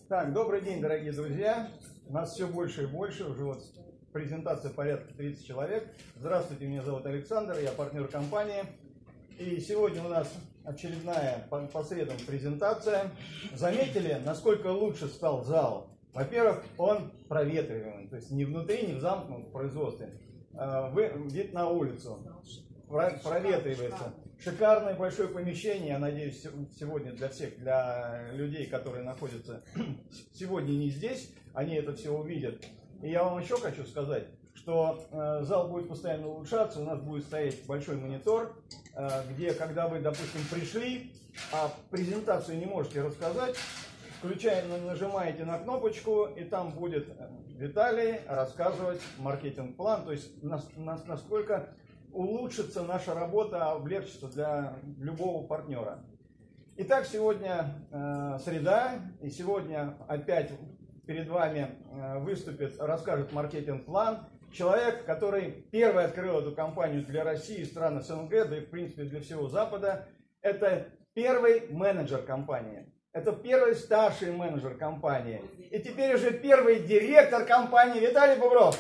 Так, добрый день, дорогие друзья. У нас все больше и больше, уже вот презентация порядка 30 человек. Здравствуйте, меня зовут Александр, я партнер компании. И сегодня у нас очередная по средам презентация. Заметили, насколько лучше стал зал? Во-первых, он проветриваемый, то есть не внутри, не в замкнутом производстве. Вид на улицу проветривается. Шикарное большое помещение, я надеюсь, сегодня для всех, для людей, которые находятся сегодня не здесь, они это все увидят. И я вам еще хочу сказать, что зал будет постоянно улучшаться, у нас будет стоять большой монитор, где, когда вы, допустим, пришли, а презентацию не можете рассказать, нажимаете на кнопочку, и там будет Виталий рассказывать маркетинг-план, то есть насколько улучшится наша работа, облегчится для любого партнера. Итак, сегодня среда, и сегодня опять перед вами выступит, расскажет маркетинг-план человек, который первый открыл эту компанию для России и стран СНГ, да и в принципе для всего Запада. Это первый менеджер компании. Это первый старший менеджер компании. И теперь уже первый директор компании Виталий Бугров.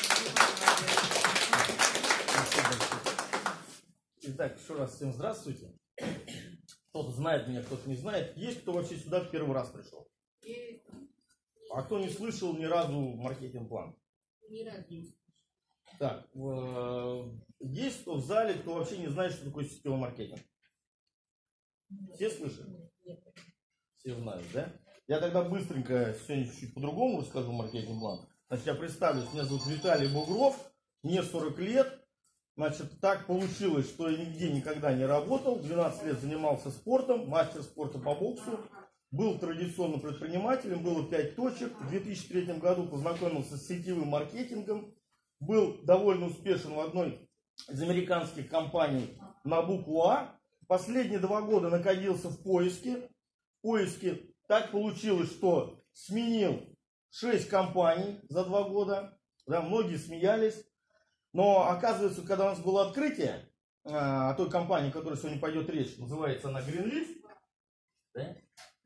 Итак, еще раз всем здравствуйте. Кто-то знает меня, кто-то не знает. Есть кто вообще сюда в первый раз пришел? А кто не слышал ни разу маркетинг-план? Ни разу. Так, есть кто в зале, кто вообще не знает, что такое сетевой маркетинг? Все слышали? Все знают, да? Я тогда быстренько сегодня чуть-чуть по-другому расскажу маркетинг-план. Значит, я представлюсь, меня зовут Виталий Бугров, мне 40 лет. Значит, так получилось, что я нигде никогда не работал. 12 лет занимался спортом, мастер спорта по боксу. Был традиционным предпринимателем, было 5 точек. В 2003 году познакомился с сетевым маркетингом. Был довольно успешен в одной из американских компаний на букву А. Последние 2 года находился в поиске. Так получилось, что сменил 6 компаний за 2 года. Да, многие смеялись. Но оказывается, когда у нас было открытие о той компании, о которой сегодня пойдет речь, называется она Greenleaf. Да?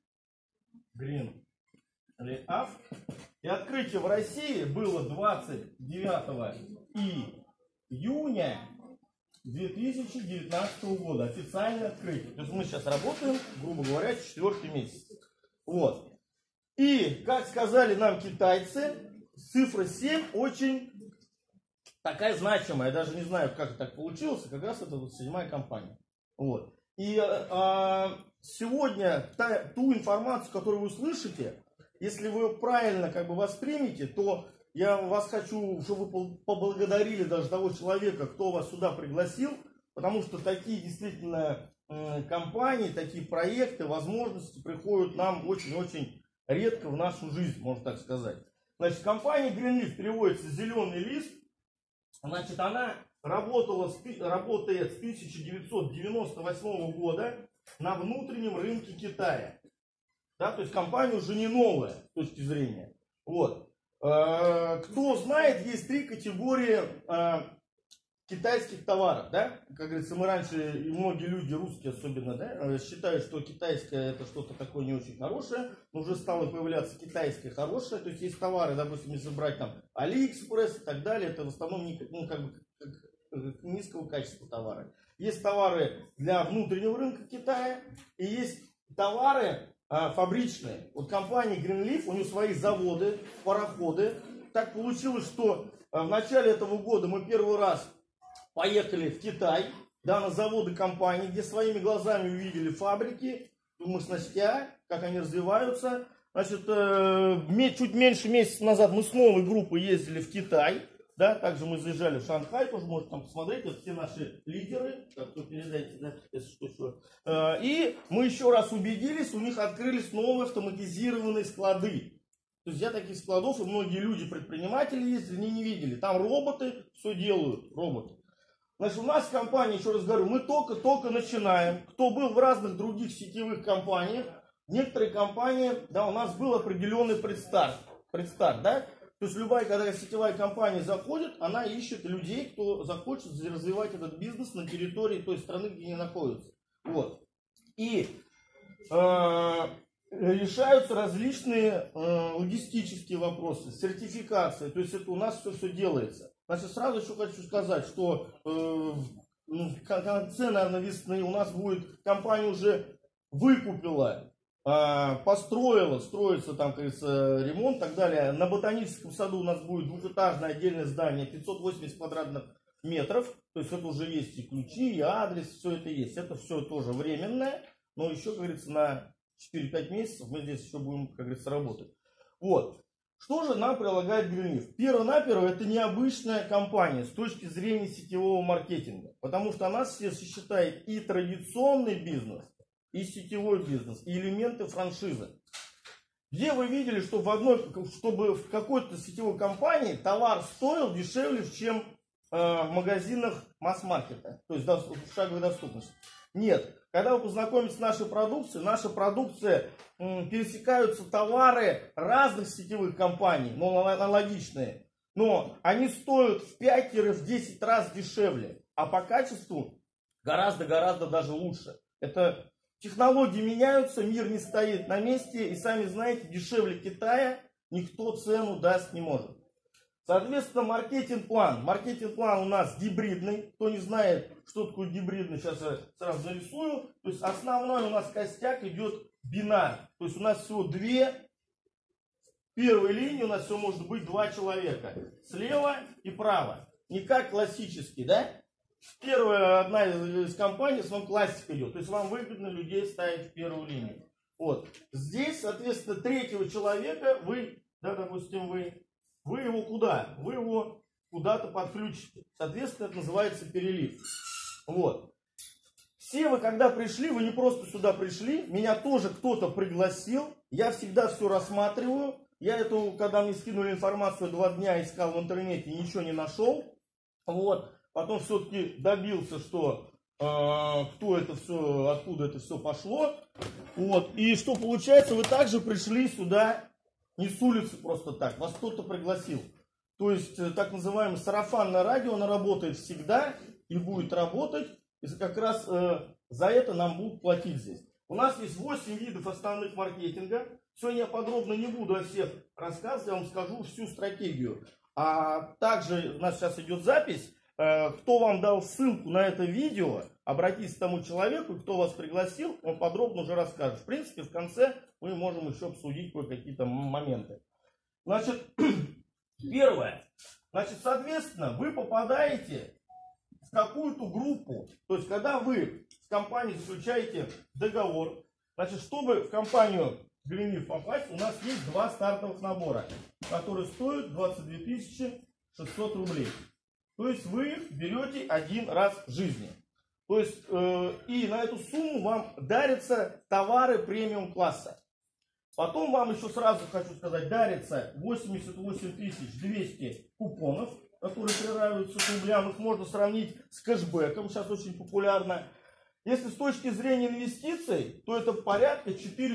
Greenleaf. И открытие в России было 29 июня 2019 года. Официальное открытие. То есть мы сейчас работаем, грубо говоря, 4-й месяц. Вот. И, как сказали нам китайцы, цифра 7 очень такая значимая. Я даже не знаю, как так получилось. Как раз это вот 7-я компания. Вот. И сегодня ту информацию, которую вы услышите, если вы ее правильно воспримете, то я вас хочу, чтобы вы поблагодарили даже того человека, кто вас сюда пригласил. Потому что такие действительно компании, такие проекты, возможности приходят нам очень-очень редко в нашу жизнь, можно так сказать. Значит, компания Greenleaf переводится «зеленый лист». Значит, она работает с 1998 года на внутреннем рынке Китая. Да, то есть компания уже не новая с точки зрения. Вот. Кто знает, есть 3 категории китайских товаров. Да? Как говорится, мы раньше, и многие люди, русские особенно, да, считают, что китайское это что-то такое не очень хорошее. Но уже стало появляться китайское хорошее. То есть есть товары, допустим, если брать там Алиэкспресс и так далее, это в основном низкого качества товары. Есть товары для внутреннего рынка Китая и есть товары фабричные. Вот компания Greenleaf, у нее свои заводы, пароходы. Так получилось, что в начале этого года мы первый раз поехали в Китай, да, на заводы компании, где своими глазами увидели фабрики, мощностя, как они развиваются. Значит, чуть меньше месяца назад мы с новой группой ездили в Китай. Да, также мы заезжали в Шанхай, тоже можете там посмотреть, это все наши лидеры, кто передайте, да, если что. И мы еще раз убедились, у них открылись новые автоматизированные склады. То есть я таких складов, и многие люди, предприниматели ездили, они не видели. Там роботы все делают, роботы. Значит, у нас в компании, еще раз говорю, мы только начинаем. Кто был в разных других сетевых компаниях, некоторые компании, да, у нас был определенный предстарт, да. То есть любая, когда сетевая компания заходит, она ищет людей, кто захочет развивать этот бизнес на территории той страны, где они находятся. Вот. И решаются различные логистические вопросы, сертификация, то есть это у нас все делается. Значит, сразу еще хочу сказать, что в конце, наверное, весны у нас будет, компания уже выкупила, построила, строится там, как говорится, ремонт и так далее. На Ботаническом саду у нас будет двухэтажное отдельное здание, 580 квадратных метров, то есть это уже есть и ключи, и адрес, все это есть. Это все тоже временное, но еще, как говорится, на 4-5 месяцев мы здесь еще будем, как говорится, работать. Вот. Что же нам предлагает Greenleaf? Перво-наперво это необычная компания с точки зрения сетевого маркетинга. Потому что она сочетает и традиционный бизнес, и сетевой бизнес, и элементы франшизы. Где вы видели, что чтобы в какой-то сетевой компании товар стоил дешевле, чем в магазинах масс-маркета, то есть в шаговой доступности? Нет. Когда вы познакомитесь с нашей продукцией, наша продукция, пересекаются товары разных сетевых компаний, но аналогичные. Но они стоят в 5-10 раз дешевле, а по качеству гораздо-гораздо даже лучше. Это технологии меняются, мир не стоит на месте, и сами знаете, дешевле Китая никто цену даст не может. Соответственно, маркетинг-план. Маркетинг-план у нас гибридный. Кто не знает, что такое гибридный, сейчас я сразу нарисую. То есть основной у нас костяк идет бинар. То есть у нас всего две. В первой линии у нас все может быть 2 человека. Слева и право. Не как классический, да? Первая одна из компаний, с вами классика идет. То есть вам выгодно людей ставить в первую линию. Вот. Здесь, соответственно, третьего человека вы, да, допустим, вы его куда? Вы его куда-то подключите. Соответственно, это называется перелив. Вот. Все вы, когда пришли, вы не просто сюда пришли, меня тоже кто-то пригласил. Я всегда все рассматриваю. Я когда мне скинули информацию, 2 дня искал в интернете, ничего не нашел. Вот. Потом все-таки добился, что кто это все, откуда это все пошло. Вот. И что получается, вы также пришли сюда не с улицы просто так, вас кто-то пригласил. То есть так называемое сарафанное радио, оно работает всегда и будет работать. И как раз за это нам будут платить здесь. У нас есть 8 видов основных маркетинга. Сегодня я подробно не буду о всех рассказывать, я вам скажу всю стратегию. А также у нас сейчас идет запись. Кто вам дал ссылку на это видео, обратитесь к тому человеку, кто вас пригласил, он подробно уже расскажет. В принципе, в конце мы можем еще обсудить кое-какие-то моменты. Значит, первое. Значит, соответственно, вы попадаете в какую-то группу. То есть, когда вы с компанией заключаете договор, значит, чтобы в компанию Greenleaf попасть, у нас есть 2 стартовых набора, которые стоят 22 600 рублей. То есть вы их берете один раз в жизни. То есть и на эту сумму вам дарятся товары премиум класса. Потом вам еще сразу хочу сказать, дарится 88 200 купонов, которые приравниваются к рублям. Их можно сравнить с кэшбэком, сейчас очень популярно. Если с точки зрения инвестиций, то это порядка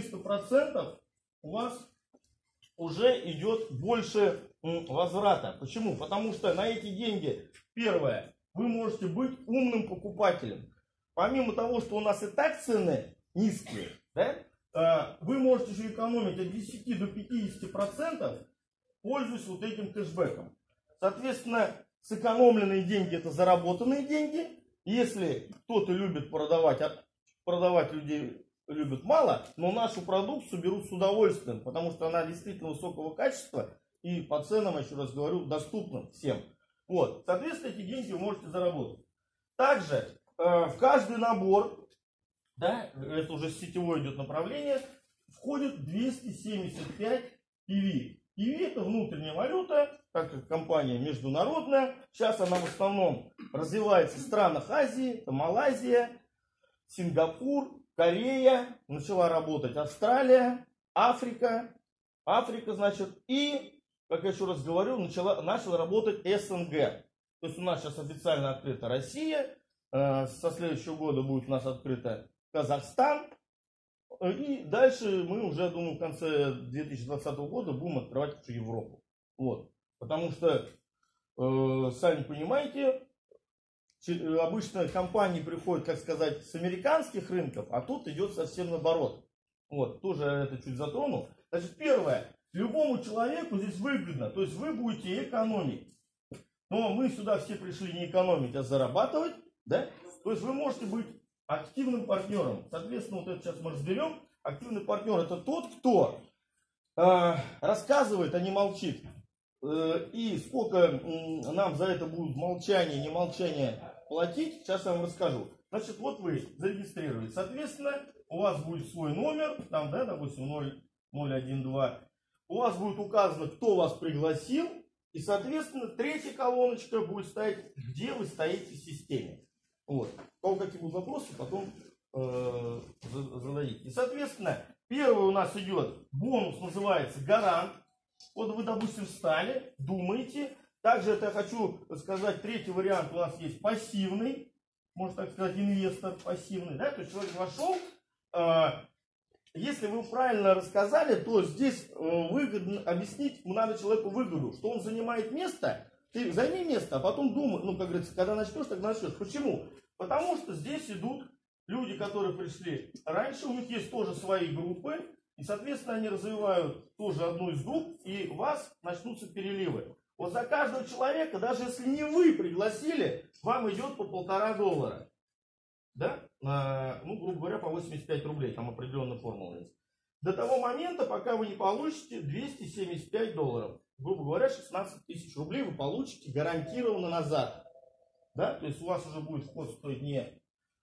400% у вас уже идет больше возврата. Почему? Потому что на эти деньги, первое, вы можете быть умным покупателем. Помимо того, что у нас и так цены низкие, да, вы можете еще экономить от 10 до 50%, пользуясь вот этим кэшбэком. Соответственно, сэкономленные деньги — это заработанные деньги. Если кто-то любит продавать, а продавать людей любят мало, но нашу продукцию берут с удовольствием, потому что она действительно высокого качества и по ценам, еще раз говорю, доступна всем. Вот. Соответственно, эти деньги вы можете заработать. Также в каждый набор, да, это уже сетевое идет направление, входит 275 PV. PV это внутренняя валюта, так как компания международная. Сейчас она в основном развивается в странах Азии, это Малайзия, Сингапур, Корея, начала работать Австралия, Африка, значит, и, как я еще раз говорю, начала работать СНГ. То есть у нас сейчас официально открыта Россия, со следующего года будет у нас открыта Казахстан, и дальше мы уже, думаю, в конце 2020 года будем открывать всю Европу. Вот. Потому что, сами понимаете, обычно компании приходят, как сказать, с американских рынков, а тут идет совсем наоборот. Вот, тоже это чуть затронул. Значит, первое. Любому человеку здесь выгодно. То есть вы будете экономить. Но мы сюда все пришли не экономить, а зарабатывать. Да? То есть вы можете быть активным партнером. Соответственно, вот это сейчас мы разберем. Активный партнер — это тот, кто рассказывает, а не молчит. И сколько нам за это будет молчание, не молчание платить, сейчас я вам расскажу. Значит, вот вы зарегистрировались. Соответственно, у вас будет свой номер, там, да, допустим, 0012. У вас будет указано, кто вас пригласил. И, соответственно, третья колоночка будет стоять, где вы стоите в системе. Вот. У кого какие будут вопросы, потом зададите. И, соответственно, первый у нас идет бонус, называется гарант. Вот вы, допустим, встали, думаете. Также это я хочу сказать, третий вариант у нас есть пассивный. Можно так сказать, инвестор пассивный. Да? То есть человек вошел. Если вы правильно рассказали, то здесь выгодно объяснить, надо человеку выгоду, что он занимает место. Ты займи место, а потом думай, ну, как говорится, когда начнешь, тогда начнешь. Почему? Потому что здесь идут люди, которые пришли раньше, у них есть тоже свои группы, и, соответственно, они развивают тоже одну из групп, и у вас начнутся переливы. Вот за каждого человека, даже если не вы пригласили, вам идет по $1,5. Да? Ну, грубо говоря, по 85 рублей, там определенная формула есть. До того момента, пока вы не получите $275. Грубо говоря, 16 тысяч рублей вы получите гарантированно назад. Да? То есть у вас уже будет вход стоить не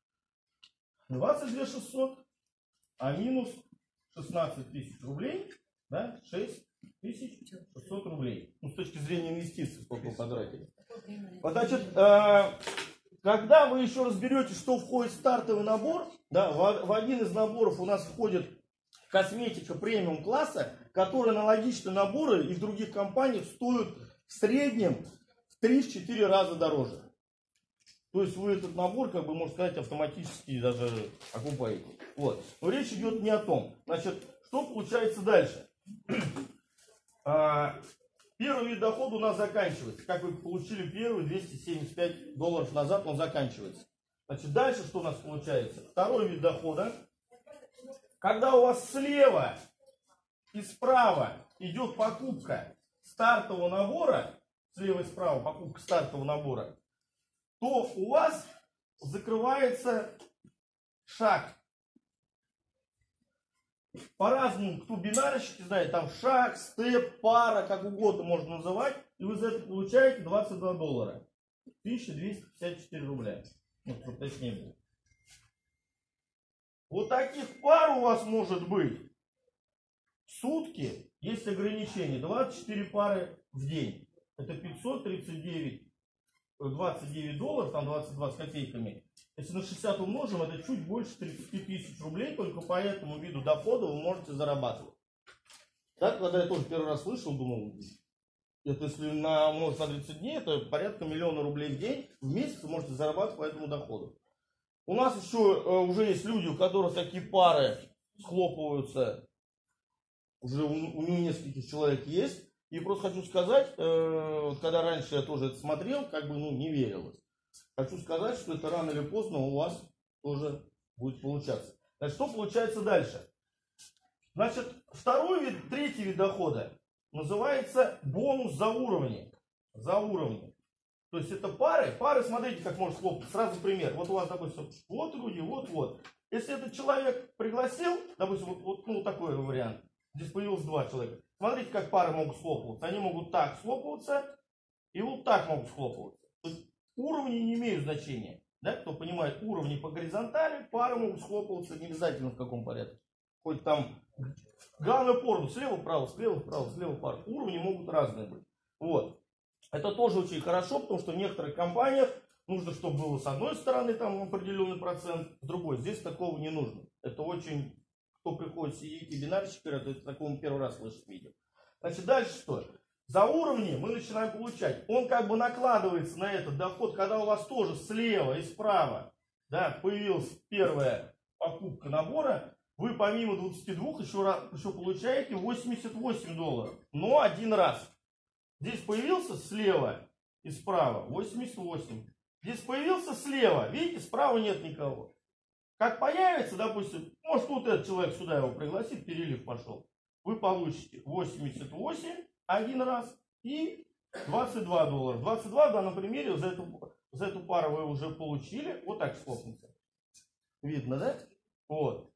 22 600, а минус 16 тысяч рублей, да? 6 600 рублей. Ну, с точки зрения инвестиций, сколько вы потратили. Значит, когда вы еще разберете, что входит в стартовый набор, да, в один из наборов у нас входит косметика премиум класса, которые аналогичны наборы и в других компаниях стоят в среднем в 3-4 раза дороже. То есть вы этот набор, как бы, можно сказать, автоматически даже окупаете. Вот. Но речь идет не о том. Значит, что получается дальше? Первый вид дохода у нас заканчивается. Как вы получили первый, $275 назад, он заканчивается. Значит, дальше что у нас получается? Второй вид дохода. Когда у вас слева и справа идет покупка стартового набора, слева и справа покупка стартового набора, то у вас закрывается шаг. По-разному, кто бинарщики знает, там шаг, степ, пара, как угодно можно называть, и вы за это получаете $22. 1254 рубля. Ну, чтобы точнее было. Вот таких пар у вас может быть в сутки, есть ограничение, 24 пары в день. Это 539, $29, там 22 с копейками. Если на 60 умножим, это чуть больше 30 тысяч рублей, только по этому виду дохода вы можете зарабатывать. Так, когда я тоже первый раз слышал, думал, это если умножить на 30 дней, это порядка 1 000 000 рублей в день, в месяц вы можете зарабатывать по этому доходу. У нас еще уже есть люди, у которых такие пары схлопываются, уже у нескольких человек есть. И просто хочу сказать, когда раньше я тоже это смотрел, как бы, ну, не верилось. Хочу сказать, что это рано или поздно у вас тоже будет получаться. Значит, что получается дальше? Значит, третий вид дохода называется бонус за уровни. За уровни. То есть это пары. Пары, смотрите, как может схлопнуть. Сразу пример. Вот у вас, допустим, вот люди, вот. Если этот человек пригласил, допустим, вот такой вариант. Здесь появилось 2 человека. Смотрите, как пары могут схлопываться. Они могут так схлопываться и вот так могут схлопываться. То есть уровни не имеют значения. Да? Кто понимает, уровни по горизонтали, пары могут схлопываться не обязательно в каком порядке. Хоть там главное порно, слева-вправо, слева-вправо, слева-вправо. Уровни могут разные быть. Вот. Это тоже очень хорошо, потому что в некоторых компаниях нужно, чтобы было с одной стороны там определенный процент, с другой. Здесь такого не нужно. Это очень... Кто приходит сидеть и бинарщик, это такого первый раз слышит видео. Значит, дальше что? За уровни мы начинаем получать. Он как бы накладывается на этот доход, когда у вас тоже слева и справа, да, появилась первая покупка набора, вы помимо 22 еще получаете $88. Но один раз. Здесь появился слева и справа 88. Здесь появился слева. Видите, справа нет никого. Как появится, допустим, может вот этот человек сюда его пригласит, перелив пошел. Вы получите 88 один раз и $22. 22 в данном примере за эту пару вы уже получили. Вот так схлопнется. Видно, да? Вот.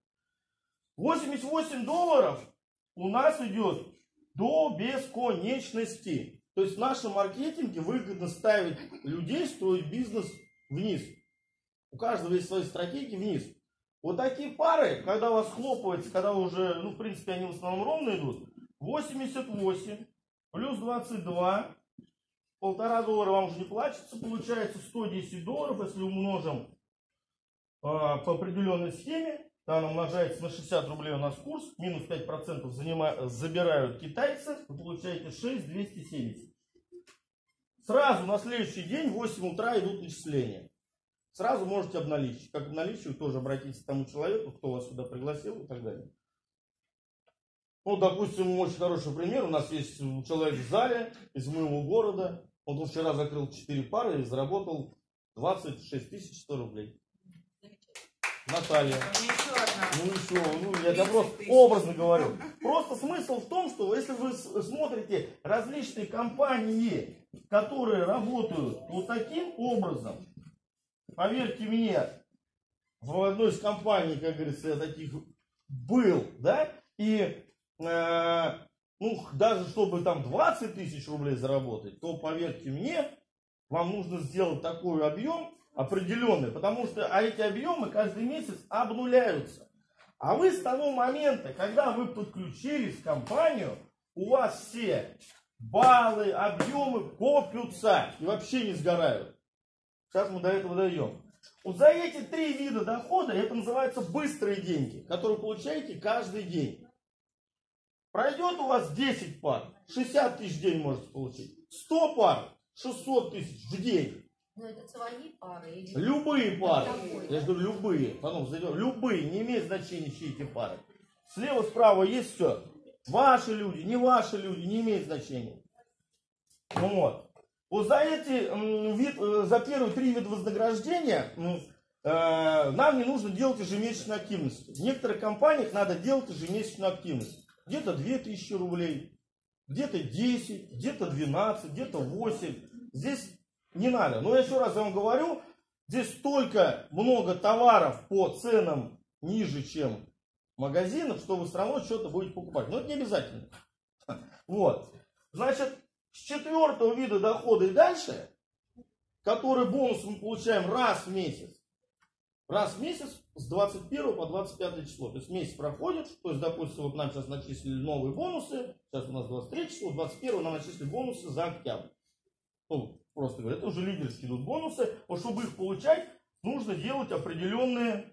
$88 у нас идет до бесконечности. То есть в нашем маркетинге выгодно ставить людей, строить бизнес вниз. У каждого есть свои стратегии вниз. Вот такие пары, когда у вас хлопается, когда уже, ну, в принципе, они в основном ровно идут, 88 плюс 22, $1,5 вам уже не платится, получается $110, если умножим по определенной схеме, там умножается на 60 рублей у нас курс, минус 5% забирают китайцы, вы получаете 6,270. Сразу на следующий день в 8 утра идут начисления. Сразу можете обналичить. Как обналичивать, тоже обратитесь к тому человеку, кто вас сюда пригласил и так далее. Ну, допустим, очень хороший пример. У нас есть человек в зале из моего города. Он вчера закрыл 4 пары и заработал 26 100 рублей. Наталья. Я просто образно говорю. Просто смысл в том, что если вы смотрите различные компании, которые работают вот таким образом, поверьте мне, в одной из компаний, как говорится, я таких был, да, и ну, даже чтобы там 20 тысяч рублей заработать, то поверьте мне, вам нужно сделать такой объем определенный, потому что эти объемы каждый месяц обнуляются. А вы с того момента, когда вы подключились в компанию, у вас все баллы, объемы копятся и вообще не сгорают. Сейчас мы до этого дойдем. Вот за эти 3 вида дохода, это называется быстрые деньги, которые получаете каждый день. Пройдет у вас 10 пар, 60 тысяч в день можете получить. 100 пар, 600 тысяч в день. Но это свои пары? Или... Любые пары. Я же говорю, любые. Потом зайдем. Любые, не имеет значения, чьи эти пары. Слева, справа есть все. Ваши люди, не ваши люди, не имеет значения. Ну вот. Вот за за первые 3 вида вознаграждения нам не нужно делать ежемесячную активность. В некоторых компаниях надо делать ежемесячную активность. Где-то 2000 рублей, где-то 10, где-то 12, где-то 8. Здесь не надо. Но я еще раз вам говорю, здесь столько много товаров по ценам ниже, чем магазинов, что вы все равно что-то будете покупать. Но это не обязательно. Вот. Значит, с 4-го вида дохода и дальше, который бонус мы получаем раз в месяц. Раз в месяц с 21 по 25 число. То есть месяц проходит. То есть, допустим, вот нам сейчас начислили новые бонусы. Сейчас у нас 23 число. 21 нам начислили бонусы за октябрь. Ну, просто говоря, это уже лидерские идут бонусы. Вот чтобы их получать, нужно делать определенные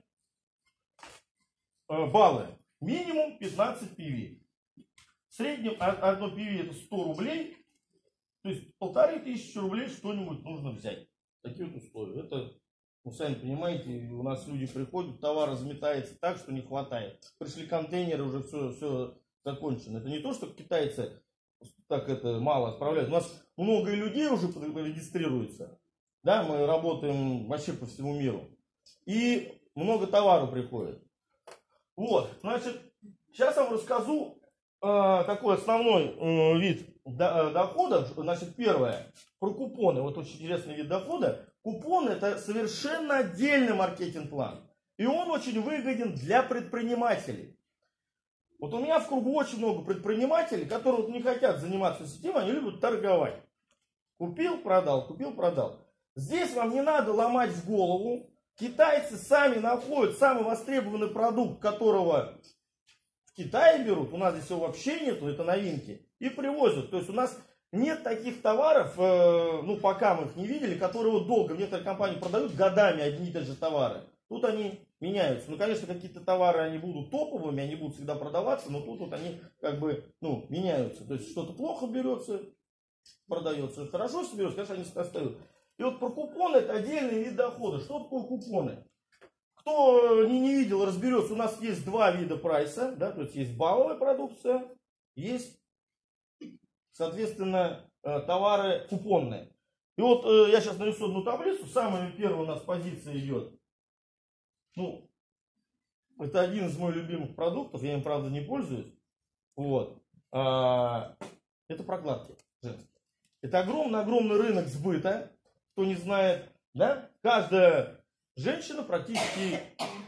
баллы. Минимум 15 PV. В среднем одно PV это 100 рублей. То есть 1500 рублей что-нибудь нужно взять. Такие вот условия. Это, ну, сами понимаете, у нас люди приходят, товар разметается так, что не хватает. Пришли контейнеры, уже все закончено. Это не то, что китайцы так это мало отправляют. У нас много людей уже регистрируется. Да, мы работаем вообще по всему миру. И много товару приходит. Вот, значит, сейчас я вам расскажу такой основной вид дохода. Значит, первое, про купоны. Вот очень интересный вид дохода. Купоны — это совершенно отдельный маркетинг-план. И он очень выгоден для предпринимателей. Вот у меня в кругу очень много предпринимателей, которые вот не хотят заниматься системой, они любят торговать. Купил, продал, купил, продал. Здесь вам не надо ломать в голову. Китайцы сами находят самый востребованный продукт, которого в Китае берут. У нас здесь его вообще нету, это новинки. И привозят. То есть у нас нет таких товаров, ну пока мы их не видели, которые вот долго в некоторых компаниях продают годами одни и те же товары. Тут они меняются. Ну, конечно, какие-то товары, они будут топовыми, они будут всегда продаваться, но тут вот они как бы, ну, меняются. То есть что-то плохо берется, продается. Хорошо, что берется, конечно, они остаются. И вот про купоны — это отдельный вид дохода. Что такое купоны? Кто не видел, разберется. У нас есть 2 вида прайса, да, то есть есть балловая продукция, есть, соответственно, товары купонные. И вот я сейчас нарисую одну таблицу. Самая первая у нас позиция идет. Ну, Это один из моих любимых продуктов. Я им, правда, не пользуюсь. Вот. Это прокладки женские. Это огромный рынок сбыта. Кто не знает, да? Каждая женщина практически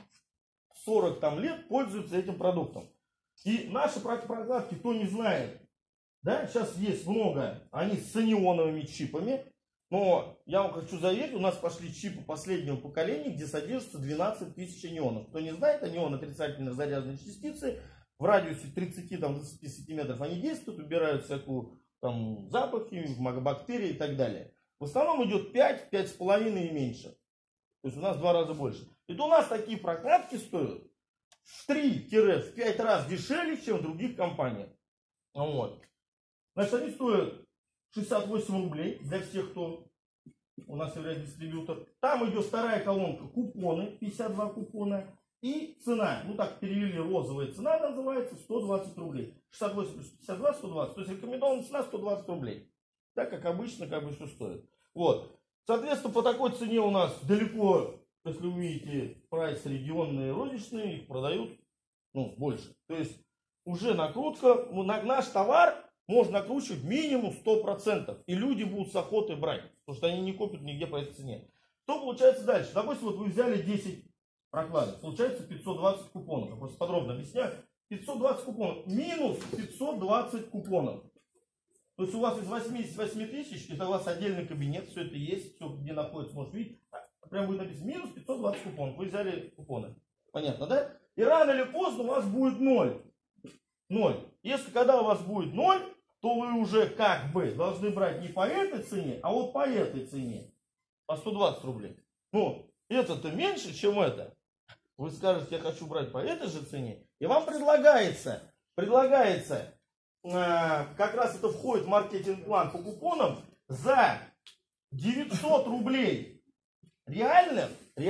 40 там лет пользуется этим продуктом. И наши прокладки, кто не знает, да, сейчас есть много, они с анионовыми чипами. Но я вам хочу заверить, у нас пошли чипы последнего поколения, где содержится 12 тысяч анионов. Кто не знает, анионы отрицательно заряженные частицы. В радиусе 30-20 сантиметров они действуют, убирают всякую там запахи, бактерии и так далее. В основном идет 5, 5,5 и меньше. То есть у нас в 2 раза больше. И то у нас такие прокладки стоят в 3-5 раз дешевле, чем в других компаниях. Вот. Значит, они стоят 68 рублей для всех, кто у нас является дистрибьютор. Там идет вторая колонка, купоны, 52 купона. И цена, ну так перевели, розовая цена называется, 120 рублей. 68 плюс 52, 120. То есть рекомендованная цена 120 рублей. Так, как обычно, все стоит. Вот. Соответственно, по такой цене у нас далеко, если вы видите, прайс регионные, розничные, их продают больше. То есть уже накрутка, наш товар можно накручивать минимум 100%. И люди будут с охотой брать, потому что они не купят нигде по этой цене. Что получается дальше? Допустим, вот вы взяли 10 прокладок, получается 520 купонов. Я просто подробно объясняю. 520 купонов минус 520 купонов. То есть у вас из 88 тысяч, это у вас отдельный кабинет, все это есть, все где находится, может видеть. Прям будет написано минус 520 купонов. Вы взяли купоны. Понятно, да? И рано или поздно у вас будет 0. 0. Если когда у вас будет 0, то вы уже как бы должны брать не по этой цене, а вот по этой цене. По 120 рублей. Ну, это-то меньше, чем это. Вы скажете, я хочу брать по этой же цене. И вам предлагается, как раз это входит в маркетинг-план по купонам, за 900 рублей реально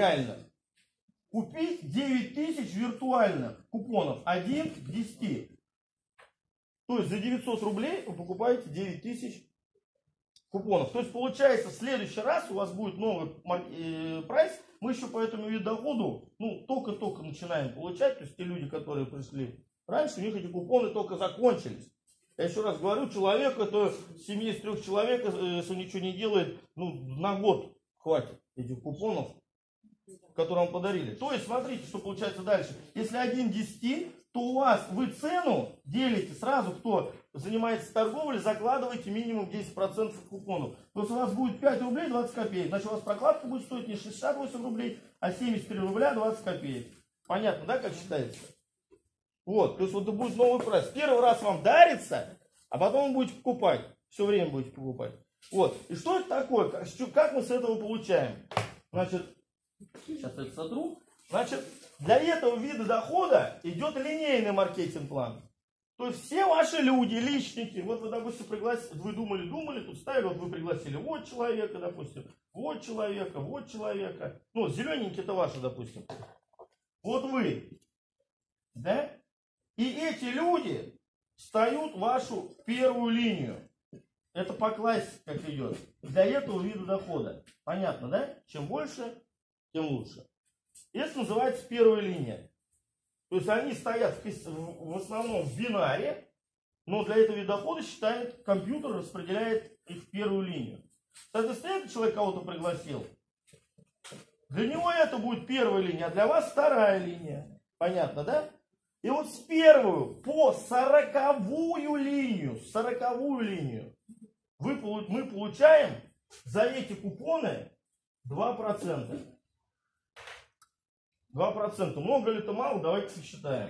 купить 9000 виртуальных купонов. 1 к 10. То есть за 900 рублей вы покупаете 9000 купонов. То есть получается в следующий раз у вас будет новый прайс. Мы еще по этому виду доходу только-только начинаем получать. То есть те люди, которые пришли раньше, у них эти купоны только закончились. Я еще раз говорю, человек, это в семье из 3 человек, если ничего не делает, на год хватит этих купонов, которые вам подарили. То есть смотрите, что получается дальше. Если 1 к 10, то у вас вы цену делите сразу, кто занимается торговлей, закладываете минимум 10% купонов. То есть у вас будет 5 рублей 20 копеек. Значит, у вас прокладка будет стоить не 68 рублей, а 73 рубля 20 копеек. Понятно, да, как считается? Вот, то есть вот это будет новый прайс. Первый раз вам дарится, а потом вы будете покупать. Все время будете покупать. Вот. И что это такое? Как мы с этого получаем? Значит, сейчас это сотру. Значит, для этого вида дохода идет линейный маркетинг-план. То есть все ваши люди, личники, вот вы, допустим, пригласили, вы думали, тут ставили, вот вы пригласили вот человека, допустим, вот человека. Ну, зелененький это ваши, допустим. Вот вы, да? И эти люди встают в вашу первую линию. Это по классике как идет. Для этого вида дохода. Понятно, да? Чем больше, тем лучше. Это называется первая линия. То есть они стоят в основном в бинаре, но для этого вида дохода считает, компьютер распределяет их в первую линию. Соответственно, этот человек кого-то пригласил. Для него это будет первая линия, а для вас вторая линия. Понятно, да? И вот с первую по 40-ую линию, мы получаем за эти купоны 2%. 2%. Много ли это, мало? Давайте посчитаем.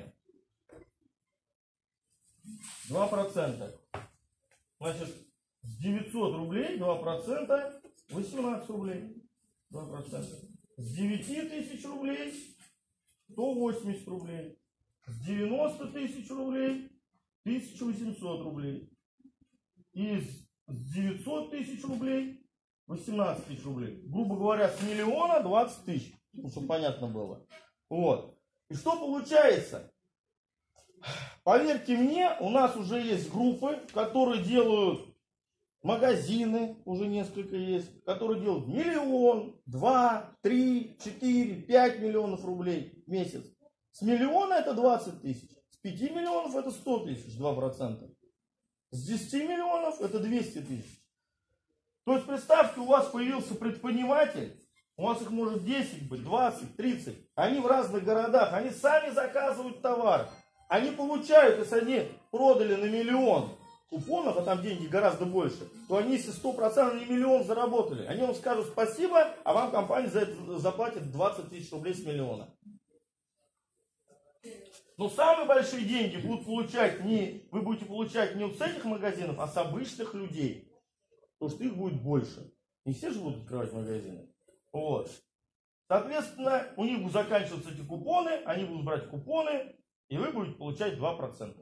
2%. Значит, с 900 рублей 2% 18 рублей. 2%. С 9000 рублей 180 рублей. С 90 тысяч рублей 1800 рублей. И с 900 тысяч рублей 18 тысяч рублей. Грубо говоря, с миллиона 20 тысяч. Чтобы понятно было. Вот. И что получается? Поверьте мне, у нас уже есть группы, которые делают магазины, уже несколько есть, которые делают 1, 2, 3, 4, 5 миллионов рублей в месяц. С миллиона это 20 тысяч. С 5 миллионов это 100 тысяч, 2%. С 10 миллионов это 200 тысяч. То есть представьте, у вас появился предприниматель, у вас их может 10 быть, 20, 30. Они в разных городах, они сами заказывают товар. Они получают, если они продали на миллион купонов, а там деньги гораздо больше, то они, если 100% на миллион заработали, они вам скажут спасибо, а вам компания за это заплатит 20 тысяч рублей с миллиона. Но самые большие деньги будут получать вы будете получать не от этих магазинов, а с обычных людей. Потому что их будет больше. Не все же будут открывать магазины. Вот. Соответственно, у них будут заканчиваться эти купоны, они будут брать купоны, и вы будете получать 2%.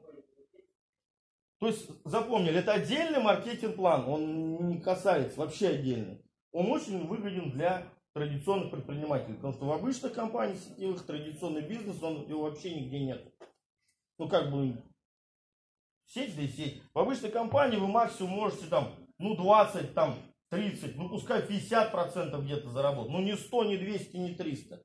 То есть, запомнили, это отдельный маркетинг-план, он не касается, вообще отдельный. Он очень выгоден для традиционных предпринимателей, потому что в обычных компаниях сетевых традиционный бизнес, его вообще нигде нет. Ну, как бы, сеть да и сеть. В обычной компании вы максимум можете там, 20, там, 30, пускай 50% где-то заработать. Не 100, не 200, не 300.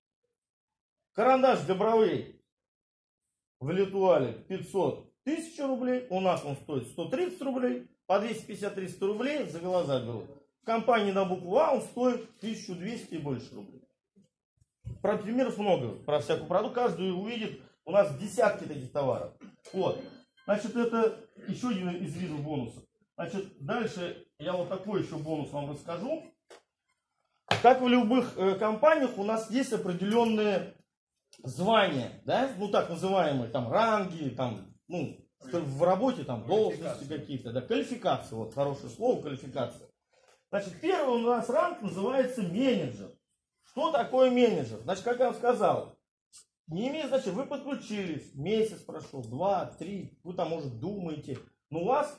Карандаш для бровей в Литуале 500, 1000 рублей. У нас он стоит 130 рублей. По 250-300 рублей за глаза берут. В компании на букву А он стоит 1200 и больше рублей. Про примеров много. Про всякую продукцию каждый увидит. У нас десятки таких товаров. Вот. Значит, это еще один из видов бонусов. Значит, дальше я вот такой еще бонус вам расскажу. Как в любых компаниях у нас есть определенные звания, да? Так называемые, там, ранги, там, в работе, там, должности какие-то, да, квалификация, вот, хорошее слово, квалификация. Значит, первый у нас ранг называется менеджер. Что такое менеджер? Значит, как я вам сказал, не имеет значения, вы подключились, месяц прошел, 2, 3, вы там, может, думаете, но у вас,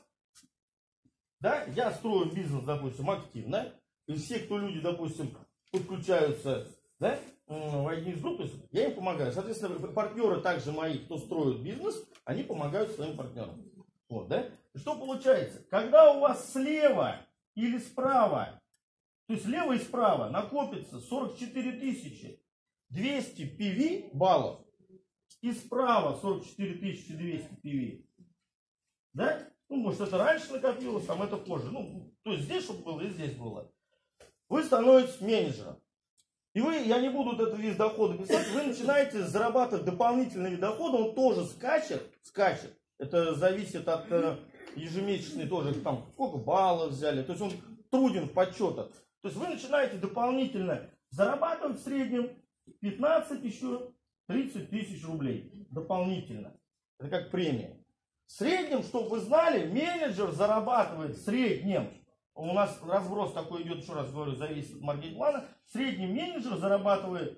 да, я строю бизнес, допустим, активно, и все, кто люди, допустим, подключаются, да, в одни из групп, я им помогаю. Соответственно, партнеры также мои, кто строит бизнес, они помогают своим партнерам. Вот, да? И что получается? Когда у вас слева или справа, то есть слева и справа накопится 44 200 PV баллов, и справа 44 200 PV, да? Может, это раньше накопилось, там это позже. То есть здесь, чтобы было, и здесь было. Вы становитесь менеджером. И я не буду этот вид дохода писать, вы начинаете зарабатывать дополнительный вид дохода, он тоже скачет. Это зависит от ежемесячной тоже, там, сколько баллов взяли. То есть он труден в подсчетах. То есть вы начинаете дополнительно зарабатывать в среднем 15 еще 30 тысяч рублей. Дополнительно. Это как премия. В среднем, чтобы вы знали, менеджер зарабатывает в среднем, у нас разброс такой идет, еще раз говорю, зависит от маркетинг-плана, в среднем менеджер зарабатывает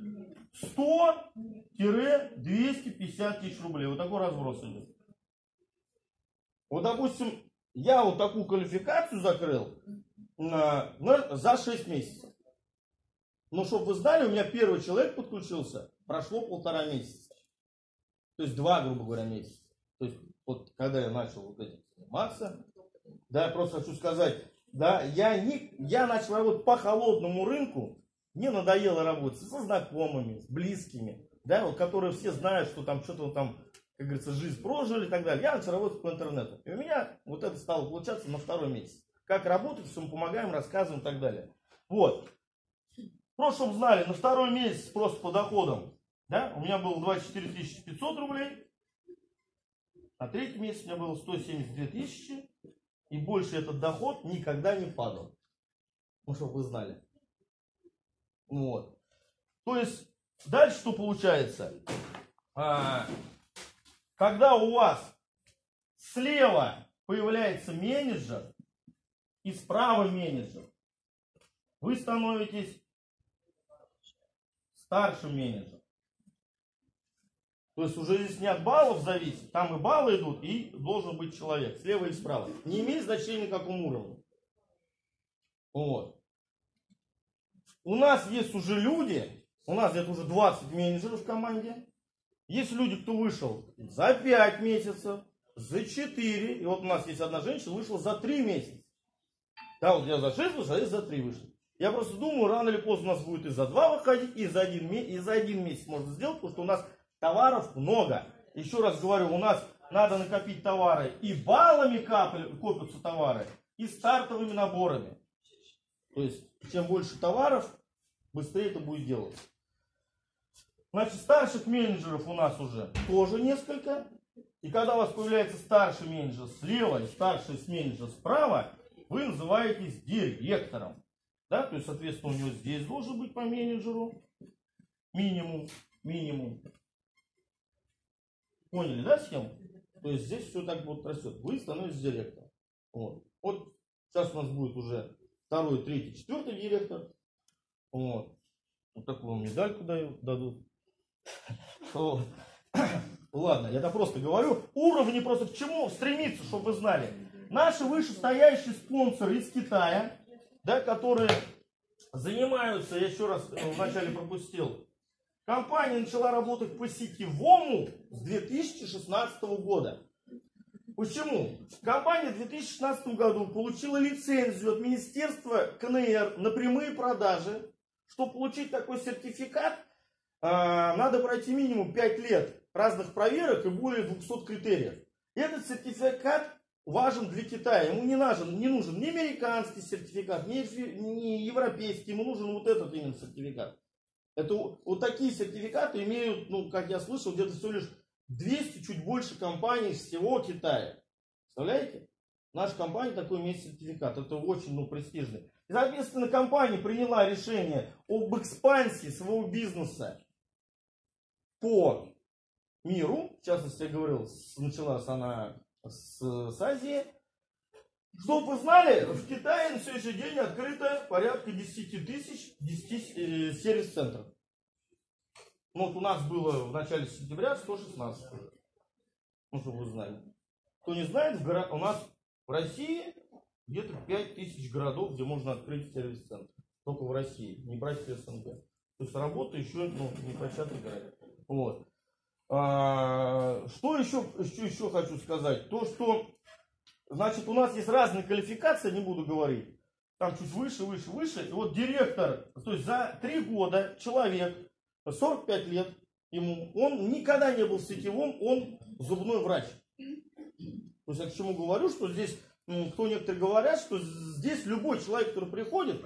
100-250 тысяч рублей. Вот такой разброс идет. Вот, допустим, я вот такую квалификацию закрыл за 6 месяцев. Но, чтобы вы знали, у меня первый человек подключился, прошло 1,5 месяца. То есть 2, грубо говоря, месяца. То есть, вот когда я начал вот этим заниматься, да, я просто хочу сказать, да, я начал работать по холодному рынку, мне надоело работать со знакомыми, с близкими, да, вот, которые все знают, что там что-то там, как говорится, жизнь прожили и так далее. Я начал работать по интернету. И у меня вот это стало получаться на 2-й месяц. Как работать, все мы помогаем, рассказываем и так далее. Вот. Просто, чтобы знали, на 2-й месяц просто по доходам, да, у меня было 24 500 рублей. На 3-й месяц у меня было 172 тысячи. И больше этот доход никогда не падал. Ну, чтобы вы знали. Вот. То есть, дальше что получается? Когда у вас слева появляется менеджер и справа менеджер, вы становитесь старшим менеджером. То есть уже здесь не от баллов зависит, там и баллы идут, и должен быть человек, слева и справа. Не имеет значения, на каком уровне. Вот. У нас есть уже люди, у нас где-то уже 20 менеджеров в команде. Есть люди, кто вышел за 5 месяцев, за 4. И вот у нас есть одна женщина, вышла за 3 месяца. Да, вот я за 6 вышел, а я за 3 вышел. Я просто думаю, рано или поздно у нас будет и за 2 выходить, и за 1 месяц можно сделать, потому что у нас Товаров много. Еще раз говорю, у нас надо накопить товары. И баллами копятся товары, и стартовыми наборами. То есть, чем больше товаров, быстрее это будет делаться. Значит, старших менеджеров у нас уже тоже несколько. И когда у вас появляется старший менеджер слева и старший менеджер справа, вы называетесь директором. Да? То есть, соответственно, у него здесь должен быть по менеджеру минимум. Поняли, да, схему? То есть здесь все так вот растет. Вы становитесь директором. Вот сейчас у нас будет уже второй, третий, четвертый директор. Вот такую медальку дадут. Ладно, я это просто говорю. Уровни просто к чему стремиться, чтобы вы знали. Наши вышестоящие спонсоры из Китая, да, которые занимаются, я еще раз вначале пропустил, компания начала работать по сетевому с 2016 года. Почему? Компания в 2016 году получила лицензию от Министерства КНР на прямые продажи. Чтобы получить такой сертификат, надо пройти минимум 5 лет разных проверок и более 200 критериев. Этот сертификат важен для Китая. Ему не нужен ни американский сертификат, ни европейский. Ему нужен вот этот именно сертификат. Это вот такие сертификаты имеют, ну, как я слышал, где-то всего лишь 200, чуть больше компаний из всего Китая. Представляете? Наша компания такой имеет сертификат. Это очень престижный. И, соответственно, компания приняла решение об экспансии своего бизнеса по миру. В частности, я говорил, началась она с Азии. Чтобы вы знали, в Китае на сегодняшний день открыто порядка 10 тысяч сервис-центров. Ну, вот у нас было в начале сентября 116. Ну, чтобы вы знали. Кто не знает, у нас в России где-то 5000 городов, где можно открыть сервис-центр. Только в России, не брать СНГ. То есть работа еще не початый играет. Вот. Что еще хочу сказать? То, что, значит, у нас есть разные квалификации, не буду говорить. Там чуть выше. И вот директор, то есть за 3 года человек, 45 лет ему, он никогда не был в сетевом, он зубной врач. То есть я к чему говорю, что здесь, кто некоторые говорят, что здесь любой человек, который приходит...